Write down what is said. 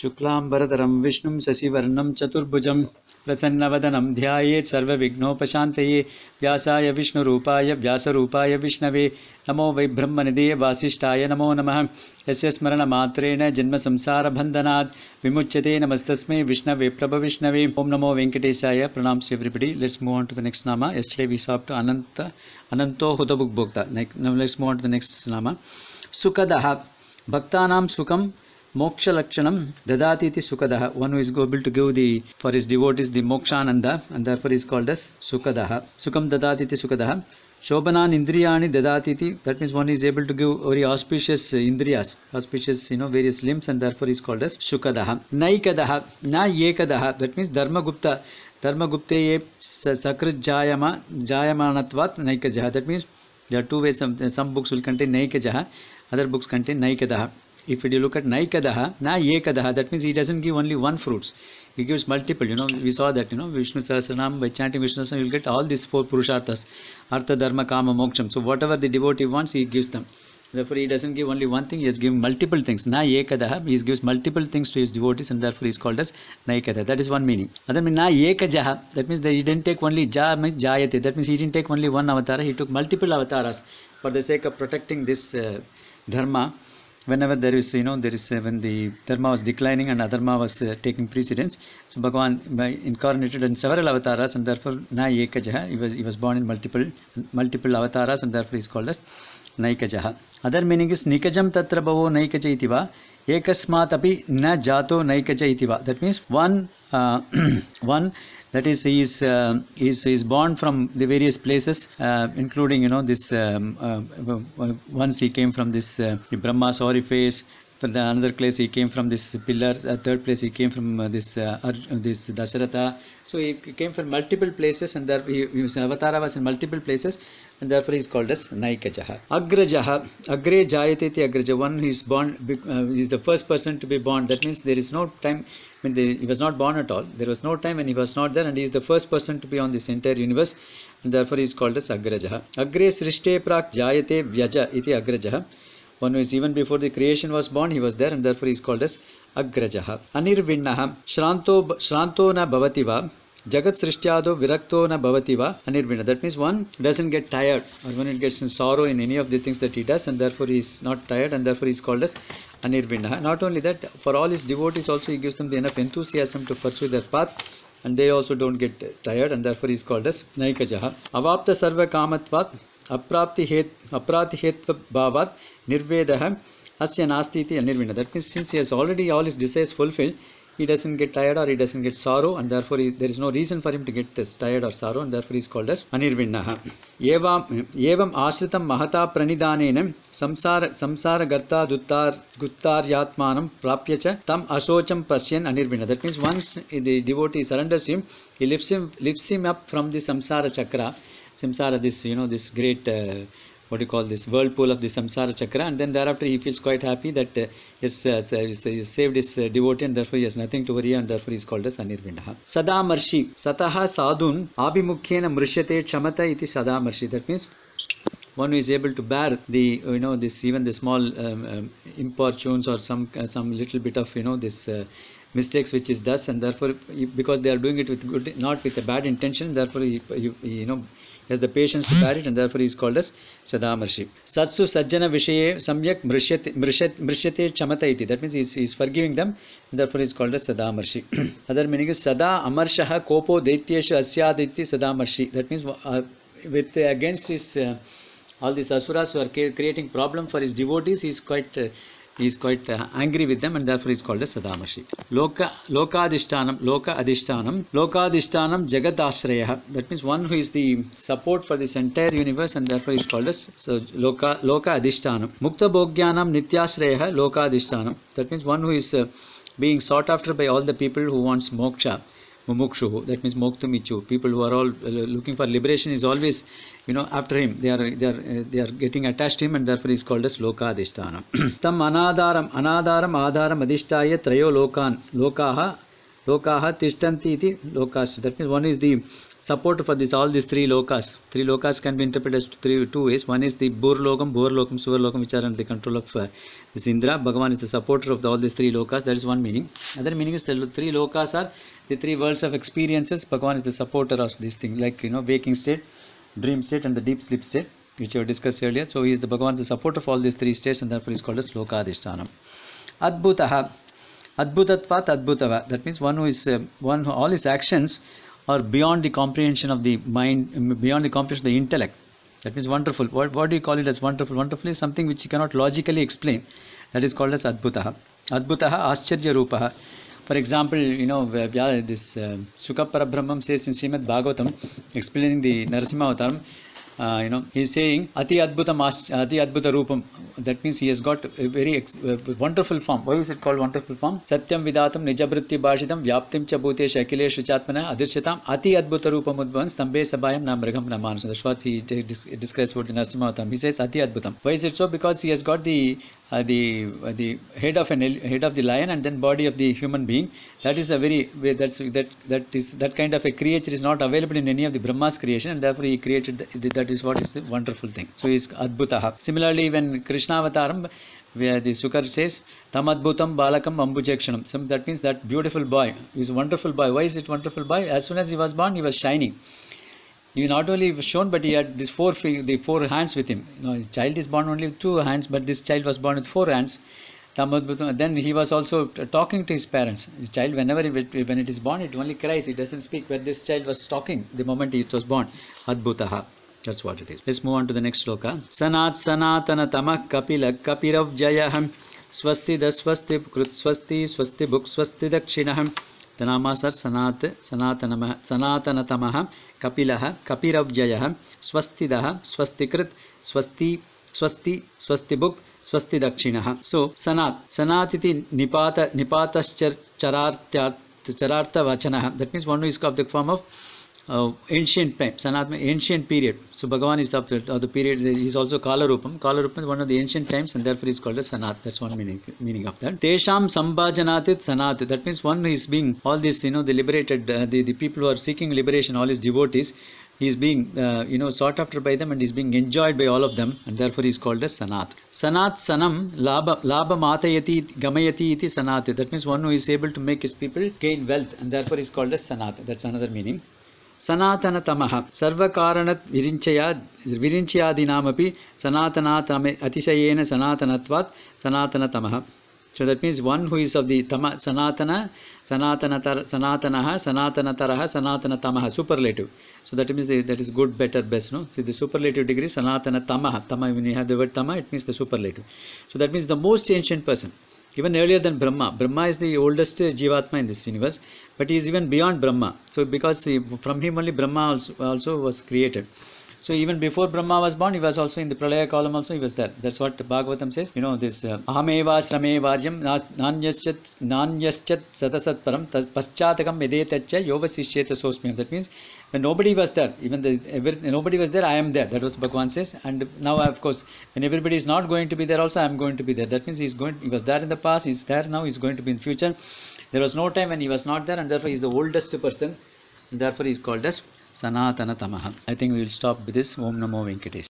शुक्लांबरधरं विष्णुं शशिवर्णं चतुर्भुजं प्रसन्नवदनं ध्यायेत् सर्वविघ्नोपशान्तये व्यासाय विष्णुरूपाय व्यासरूपाय विष्णवे नमो वै ब्रह्मनिधये वासिष्ठाय नमो नमः यस्य स्मरणमात्रेण जन्मसंसारबन्धनात् विमुच्यते नमस्तस्मै विष्णवे प्रभविष्णवे ओम नमो वेंकटेशाय pranams to everybody. Let's move on to the next nama. Yesterday we saw up to Ananto Hudabuk Bhokta. Now let's move on to the next nama. Sukadaha Bhaktanam Sukam Moksha Lakshanam Dadati iti Sukadaha. One who is able to give for his devotees the Mokshananda, and therefore is called as Sukadaha. Sukam Dadati iti Sukadaha. Shobhanan Indriyani Dadati iti. That means one is able to give very auspicious Indriyas, auspicious various limbs, and therefore is called as Shukadaha. Naikadaha Na Yekadaha. That means Dharmagupta. Dharmagupte ye Sakrit Jayamanatvat Naikajaha. That means there are two ways. Some books will contain Naikajaha, other books contain Naikadaha. If you look at Naikadaha, Na Yekadaha, that means he doesn't give only one fruits. He gives multiple. We saw that, Vishnu Sahasranam, by chanting Vishnu Sahasranam, you will get all these four Purusharthas. Artha, Dharma, Kama, Moksham. So whatever the devotee wants, he gives them. Therefore, he doesn't give only one thing, he has given multiple things. Na Yekadaha, he gives multiple things to his devotees, and therefore he is called as Naikadaha. That is one meaning. Other meaning, Na Yekajaha, that means that he didn't take only Ja, means Jayate. That means he didn't take only one avatar, he took multiple avatars for the sake of protecting this Dharma. Whenever there is, when the Dharma was declining and Adharma was taking precedence, so Bhagavan incarnated in several avatars, and therefore Na Yekajaha, he was born in multiple avatars, and therefore he is called as Naikajaha. Other meaning is Nikajam Tatra Bhavo Naikaja itiva, Ekasmat api na Jato Naikaja itiva. That means one that is he is born from the various places, including this once he came from this Brahma's orifice. For the another place he came from this pillar. Third place he came from this Dasharatha. So he came from multiple places, and therefore his avatara was in multiple places, and therefore he is called as Naikajaha. Agrajaha, Agre Jayate iti Agraja. One who is born, is the first person to be born. That means there is no time when he was not born at all. There was no time when he was not there, and he is the first person to be on this entire universe, and therefore he is called as Agrajaha. Agre Srishte Prak Jayate Vyaja iti Agrajaha. One who is even before the creation was born, he was there, and therefore he is called as Agrajaha. Anirvinnaha Shranto na Bhavativa Jagat Srishtyado Virakto na Bhavativa Anirvinna. That means one doesn't get tired, or one gets in sorrow in any of the things that he does, and therefore he is not tired, and therefore he is called as Anirvinnaha. Not only that, for all his devotees also he gives them the enough enthusiasm to pursue their path, and they also don't get tired, and therefore he is called as Naikajaha. Avapta Sarva Kamatvat Aprati Hetva Bhavat Nirvedaha Asya Nasti iti Anirvinna. That means since he has already all his desires fulfilled, he doesn't get tired or he doesn't get sorrow, and therefore there is no reason for him to get tired or sorrow, and therefore he is called as Anirvinnaha. Yevam Ashritam Mahata Pranidanenam Samsara Garta Guttaryatmanam Prapyacha Tam Asocham Pasyan Anirvinna. That means once the devotee surrenders him, he lifts him up from the Samsara Chakra. Samsara, this great this whirlpool of the samsara chakra, and then thereafter he feels quite happy that he saved his devotee, and therefore he has nothing to worry, and therefore he is called as Anirvinnaha. Sadamarshi Sataha Sadhun Abhimukhyena Mrishyate Chamata iti Sadamarshi. That means one who is able to bear the even the small importunes or some little bit of this mistakes which is does, and therefore because they are doing it with good, not with a bad intention, therefore he has the patience to bear it, and therefore he is called as Sadamarshi. Satsu Sajjana Vishaye Samyak Mrishyate Chamata iti. That means he is forgiving them, and therefore he is called as Sadamarshi. Other meaning is Sada Amarshaha Kopo Daityeshu Asyad iti Sadamarshi. That means against his all these asuras who are creating problem for his devotees, he is quite angry with them, and therefore he is called as Sadamarshi. Loka Adishtanam Jagat Ashraya. That means one who is the support for this entire universe, and therefore he is called as Loka Adishtanam. Mukta Bhogyanam Nityashraya Loka Adishtanam. That means one who is being sought after by all the people who wants moksha. Mumukshu, that means Moktumichu. People who are all looking for liberation is always, after him. They are getting attached to him, and therefore he is called as Loka Adhisthana. Tam Anadaram Adharam Adhishtaya Trayo Lokaha Tishtanti iti Lokas. That means one is the support for this all these three lokas. Three lokas can be interpreted as two ways. One is the Burlokam, Bhurlokam, Suvarlokam, which are under the control of this Indra. Bhagavan is the supporter of all these three lokas. That is one meaning. Another meaning is the three lokas are the three worlds of experiences. Bhagavan is the supporter of these things, like waking state, dream state, and the deep sleep state, which we discussed earlier. So he is the Bhagavan, the supporter of all these three states, and therefore he is called as Lokadishtanam. Adbhutaha. Adbhutatvat Adbhutava. That means one who is one who all his actions are beyond the comprehension of the mind, beyond the comprehension of the intellect. That means wonderful. What do you call it as wonderful? Wonderful is something which you cannot logically explain. That is called as Adbhutaha. Adbhutaha Ascharya Rupaha. For example, this Shuka Parabrahmam says in Srimad Bhagavatam, explaining the Narasimha Avataram, he is saying Ati Adbhutam Ati Adbhuta Rupam. That means he has got a very wonderful form. Why is it called wonderful form? Satyam Vidatam Nijabhritti Bhashitam Vyaptim Chabhutesh Akhilesh Chatmana Adirshatam Ati Adbhuta Rupam Udbhavan Stambe Sabayam Namragam Namanasa. That's what he describes about the Narasimha Avataram. He says Ati Adbhutam. Why is it so? Because he has got the head of the lion and then body of the human being. That is the that kind of a creature is not available in any of the Brahma's creation, and therefore he created that is what is the wonderful thing. So he is Adbhutaha. Similarly, when Krishna Avataram, where the Sukar says Tam Adbhutam Balakam Ambujakshanam. So that means that beautiful boy, he is a wonderful boy. Why is it wonderful boy? As soon as he was born, he was shining. He not only was shown, but he had these four hands with him. The child is born only with 2 hands, but this child was born with 4 hands. Then he was also talking to his parents. The child, when it is born, it only cries, it doesn't speak. But this child was talking the moment it was born. Adbhutaha. That's what it is. Let's move on to the next sloka. Sanat Sanatana Tamah Kapila Kapirav Jayaham Swasti Daswasti Krut Swasti Swasti Buk Swasti Dakshinaham. The namas are Sanatanatamah, Kapilaha, Kapiravjayah, Swastidaha, Swastikrit, Swasti, Swastibuk, Swasti Dakshinaha. So, Sanatiti Nipatas Charartha Vachanaha. That means one who is of the form of ancient time, Sanat, ancient period. So Bhagavan is of the period. He is also Kala Rupam. Kala Rupam is one of the ancient times, and therefore he is called as Sanat. That's one meaning of that. Tesham Sambhajanatit Sanat. That means one who is being all this, the liberated, the people who are seeking liberation, all his devotees. He is being, sought after by them, and is being enjoyed by all of them, and therefore he is called as Sanat. Sanat Sanam Labha Matayati Gamayati iti Sanat. That means one who is able to make his people gain wealth, and therefore he is called as Sanat. That's another meaning. Sanatana Tamaha Sarvakaranat Virinchayadinamapi Sanatanatame Atishayena Sanatanatvat Sanatana Tamaha. So that means one who is of the Sanatanaha, Sanatanaha, Sanatana Tamaha, superlative. So that means that is good, better, best. No? See the superlative degree, Sanatana Tamaha. Tama, when you have the word Tama, it means the superlative. So that means the most ancient person. Even earlier than Brahma. Brahma is the oldest Jivatma in this universe, but he is even beyond Brahma. So because from him only Brahma also was created. So even before Brahma was born, he was also in the Pralaya column also he was there. That's what Bhagavatam says. This Ahameva Shrame Varyam Nanyaschat Satasat Param Paschatakam Vedetacha Yovasishyeta Sosmyam. That means when nobody was there, nobody was there, I am there. That was Bhagavan says. And now of course, when everybody is not going to be there also, I am going to be there. That means he was there in the past, he is there now, he is going to be in future. There was no time when he was not there, and therefore he is the oldest person, and therefore he is called as Sanatana Tamaha. I think we will stop with this. Om Namo Venkatesh.